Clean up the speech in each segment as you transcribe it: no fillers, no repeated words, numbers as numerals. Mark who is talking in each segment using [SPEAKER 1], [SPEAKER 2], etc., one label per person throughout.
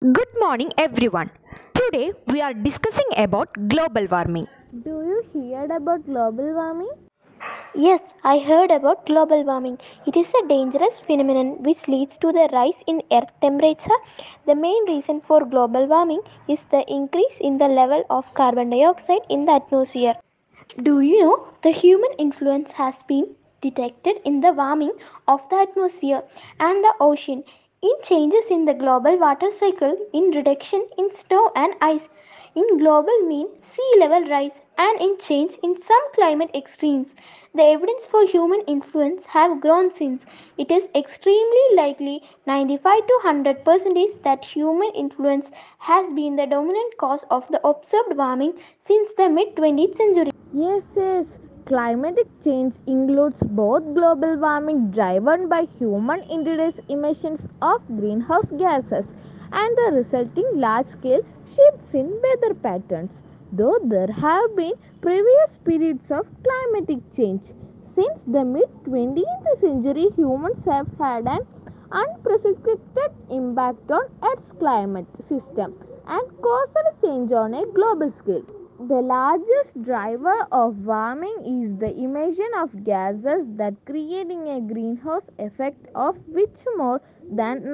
[SPEAKER 1] Good morning everyone. Today we are discussing about global warming.
[SPEAKER 2] Do you hear about global warming?
[SPEAKER 3] Yes, I heard about global warming. It is a dangerous phenomenon which leads to the rise in earth temperature. The main reason for global warming is the increase in the level of carbon dioxide in the atmosphere. Do you know the human influence has been detected in the warming of the atmosphere and the ocean, in changes in the global water cycle, in reduction in snow and ice, in global mean sea level rise, and in change in some climate extremes? The evidence for human influence have grown since. It is extremely likely 95 to 100% that human influence has been the dominant cause of the observed warming since the mid 20th century.
[SPEAKER 2] Yes. Climatic change includes both global warming driven by human induced emissions of greenhouse gases and the resulting large scale shifts in weather patterns. Though there have been previous periods of climatic change, since the mid 20th century, humans have had an unprecedented impact on Earth's climate system and causal change on a global scale. The largest driver of warming is the emission of gases that creating a greenhouse effect, of which more than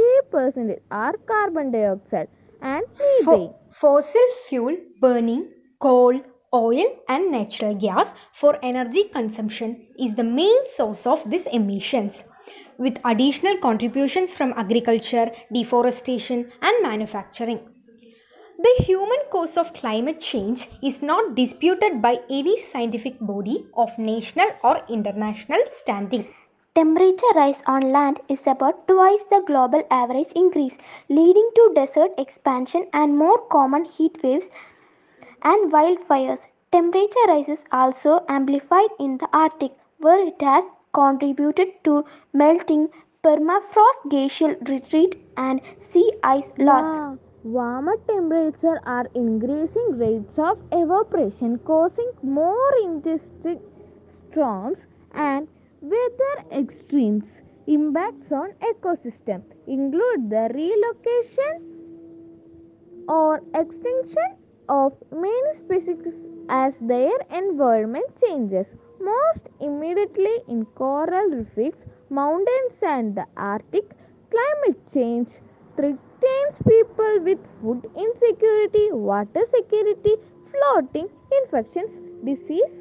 [SPEAKER 2] 90% are carbon dioxide and methane.
[SPEAKER 1] Fossil fuel burning, coal, oil, and natural gas for energy consumption is the main source of these emissions, with additional contributions from agriculture, deforestation, and manufacturing. The human cause of climate change is not disputed by any scientific body of national or international standing.
[SPEAKER 3] Temperature rise on land is about twice the global average increase, leading to desert expansion and more common heat waves and wildfires. Temperature rise is also amplified in the Arctic, where it has contributed to melting permafrost glacial retreat and sea ice loss.
[SPEAKER 2] Yeah, warmer temperatures are increasing rates of evaporation, causing more intense storms and weather extremes. Impacts on ecosystem include the relocation or extinction of many species as their environment changes. Most immediately in coral reefs, mountains, and the Arctic, climate change threatens people with food insecurity, water security, floating infections, disease,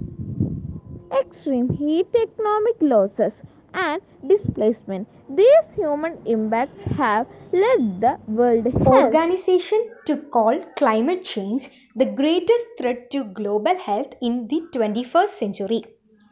[SPEAKER 2] extreme heat, economic losses, and displacement. These human impacts have led the World Health
[SPEAKER 1] Organization to call climate change the greatest threat to global health in the 21st century.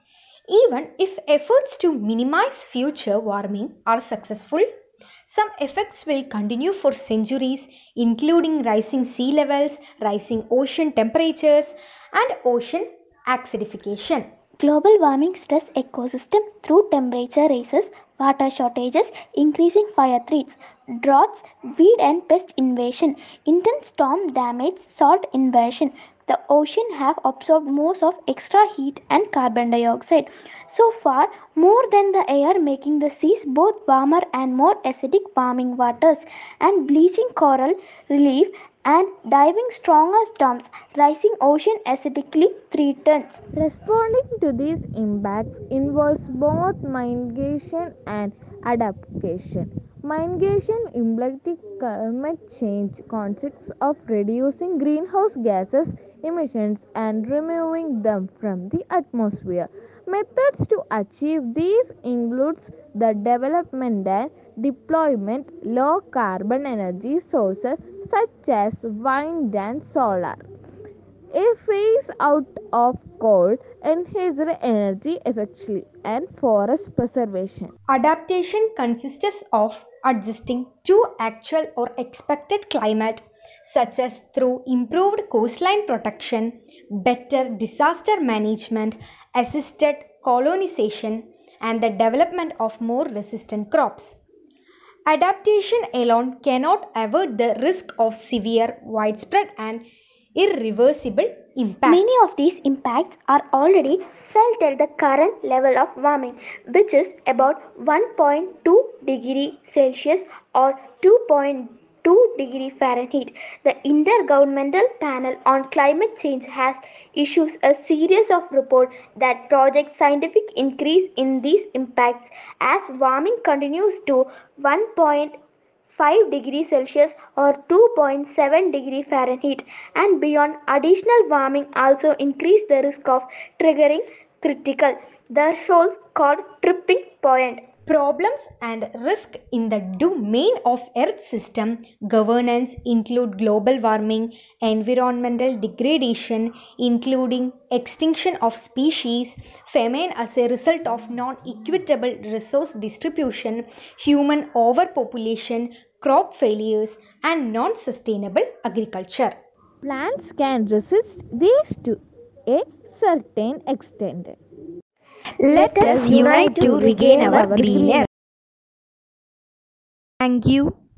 [SPEAKER 1] Even if efforts to minimize future warming are successful, some effects will continue for centuries, including rising sea levels, rising ocean temperatures, and ocean acidification.
[SPEAKER 3] Global warming stress ecosystem through temperature rises, water shortages, increasing fire threats, droughts, weed and pest invasion, intense storm damage, salt invasion. The ocean have absorbed most of extra heat and carbon dioxide. So far, more than the air, making the seas both warmer and more acidic, warming waters and bleaching coral relief and diving stronger storms, rising ocean acidically 3 tons.
[SPEAKER 2] Responding to these impacts involves both mitigation and adaptation. Mitigation impacting climate change consists of reducing greenhouse gases emissions and removing them from the atmosphere. Methods to achieve these includes the development and deployment low carbon energy sources such as wind and solar, a phase out of coal, enhanced energy efficiency, and forest preservation.
[SPEAKER 1] Adaptation consists of adjusting to actual or expected climate, such as through improved coastline protection, better disaster management, assisted colonization, and the development of more resistant crops. Adaptation alone cannot avert the risk of severe, widespread, and irreversible
[SPEAKER 3] Many
[SPEAKER 1] impacts.
[SPEAKER 3] of these impacts are already felt at the current level of warming, which is about 1.2 degree Celsius or 2.2 degree Fahrenheit. The Intergovernmental Panel on Climate Change has issued a series of reports that project scientific increase in these impacts as warming continues to 1.5 degrees Celsius or 2.7 degree Fahrenheit and beyond. Additional warming also increase the risk of triggering critical thresholds called tripping point.
[SPEAKER 1] Problems and risk in the domain of Earth system governance include global warming, environmental degradation, including extinction of species, famine as a result of non-equitable resource distribution, human overpopulation, crop failures, and non-sustainable agriculture.
[SPEAKER 2] Plants can resist these to a certain extent.
[SPEAKER 1] Let us unite to regain our green Earth. Thank you.